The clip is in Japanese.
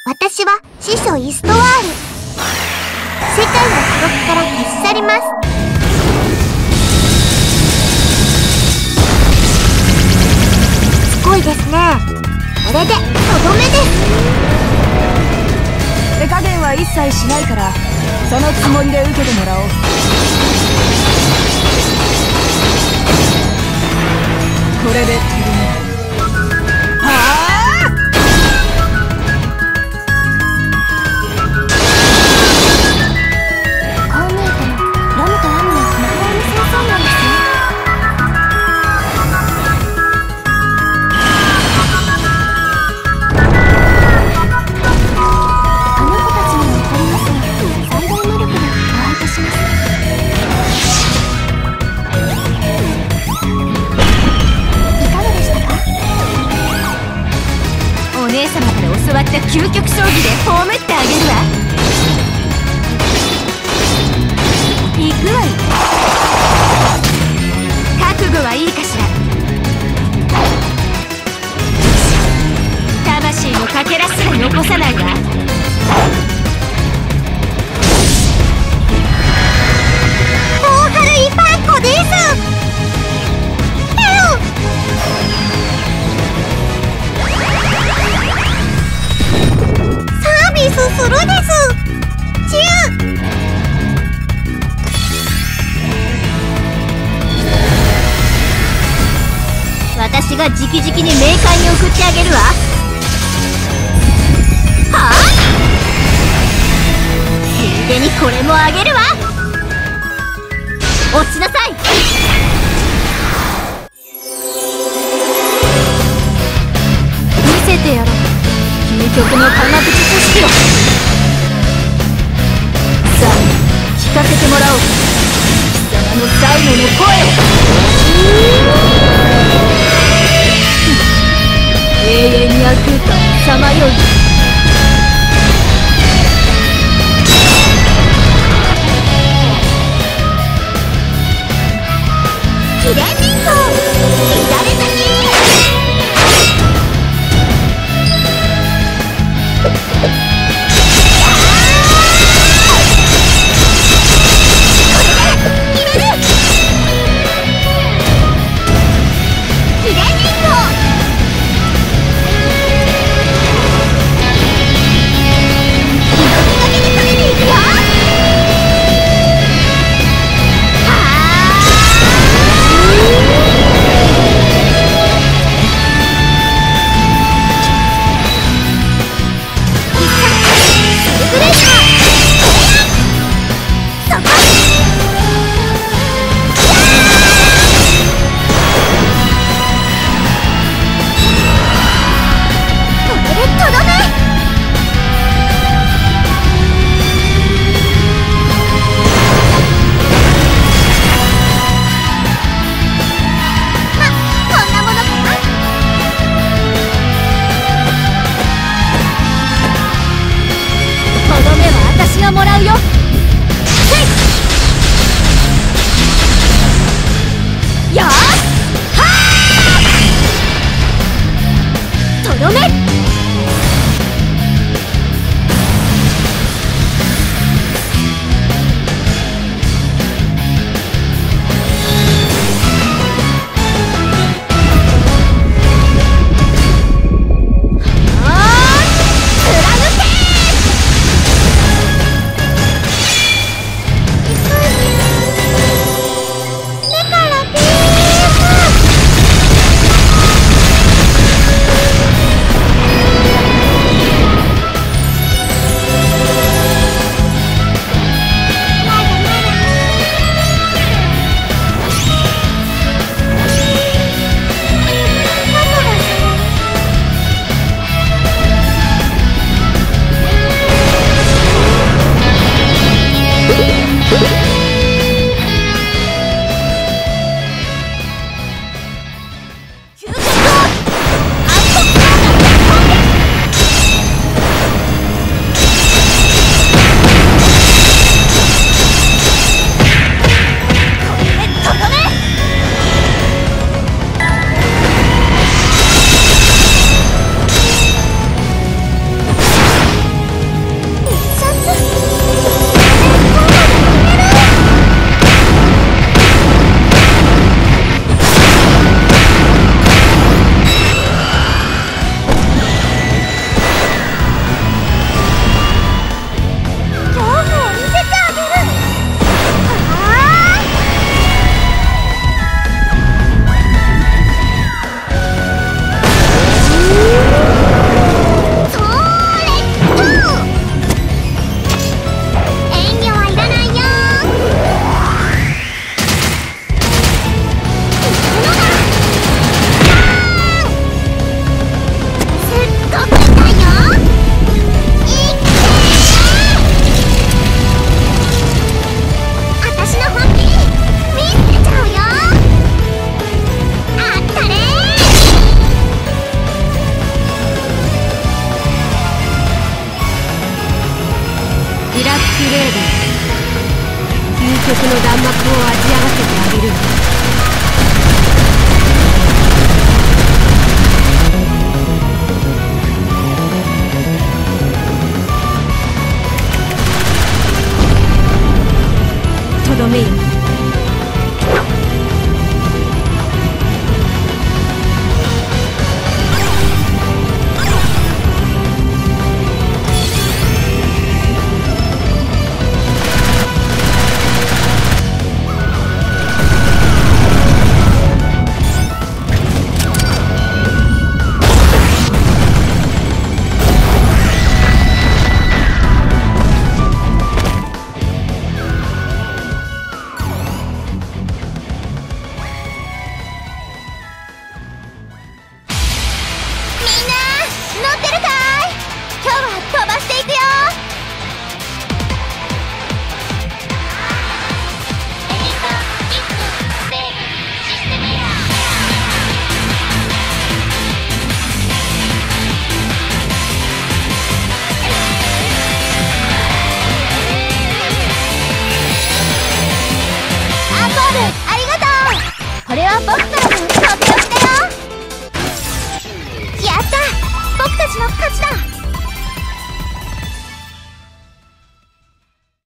私は始祖イストワール。世界の記録から消し去ります。すごいですね。これでとどめです。 手加減は一切しないから、そのつもりで受けてもらおう。これでとどめ。教わった究極将棋で葬ってあげるわ。行くわよ。覚悟はいいかしら。魂のかけらすら残さないわ。 大春イパンコです。するです。チュー。私が直々に冥界に送ってあげるわ。はあ？ついでにこれもあげるわ。落ちなさい。見せてやろう。究極の科学知識を。さあ聞かせてもらおう。貴様の最後の声を。永遠に悪空間をさまよい。キレンリンゴ乱れ咲き。もらうよ。やーとどめ。 リラックスレード、究極の弾幕を味わわせてあげる。とどめよ。 乗ってるかい？今日は飛ばしていくよ。